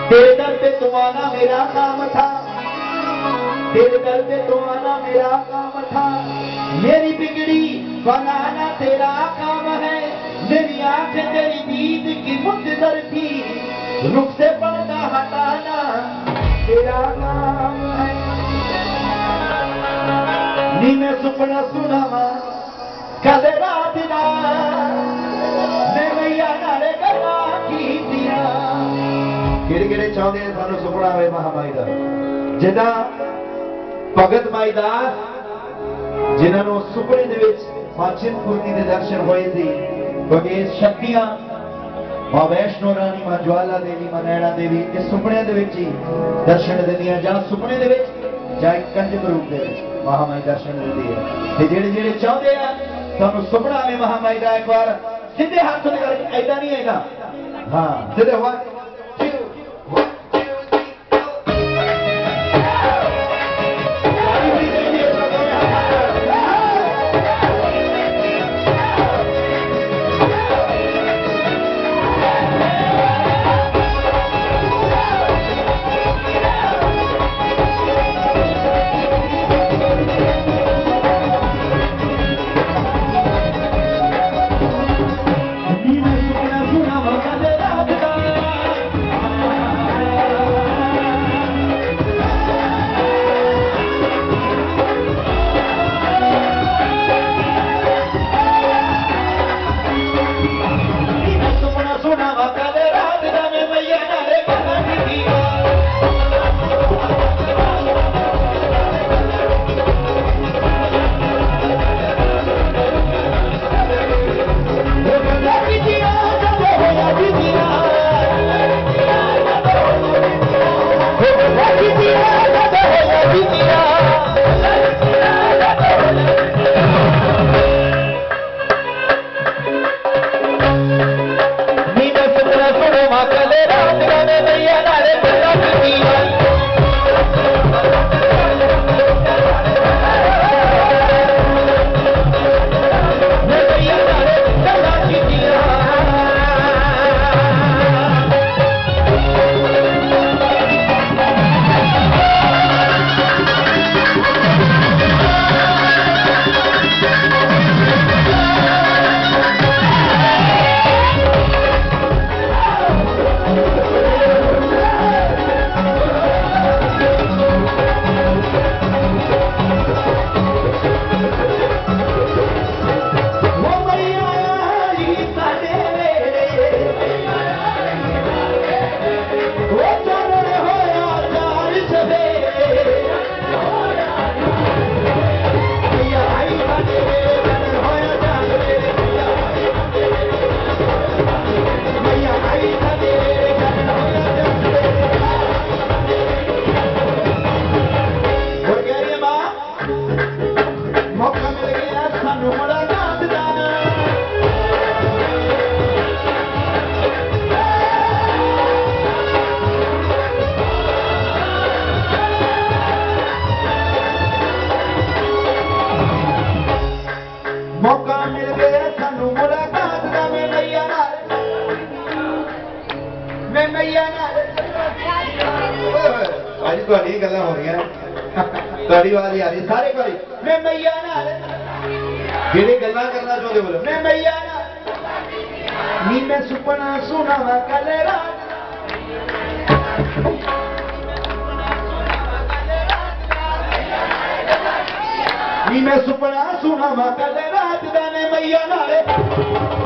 तेरे दर पे तुम आना मेरा काम था, तेरे दर पे तुम आना मेरा काम था, मेरी बिगड़ी बनाना तेरा काम है, मेरी आंखें तेरी दीद की मुद्दर थी, रुख से पर्दा हटाना तेरा काम है। नी मैं सुपना सुनावा कदे रात दा, मैं मैया नाले गल्लां कीतियां। किहड़े चाहते हैं सानू सुपना आवे महामाई दा, जिदा भगत माईदास जिन्होंने सुपने दे मां चिंतपूर्णी के दर्शन होए थे, क्योंकि शक्तियां मां वैष्णो रानी, मां ज्वाला देवी, मां नैना देवी इस सुपने ही दर्शन देंदियां, जां सुपने दे जां कंजक रूप दे महामाई दर्शन देती है। जेड़े जेड़े चाहते हैं सानू सुपना आवे महामाई दा, एक बार सीधे हाथ करके ऐदा नहीं आएगा, हाँ सीधे हुआ गल्लां हो रही सारे मैं मैया नाल जेड़े गल्लां करना चाहते बोलो मैं मैया नाल नी मैं सुपना सुनावा कल रात नी मैं सुपना सुनावा कल रात दा मैं मैया नाल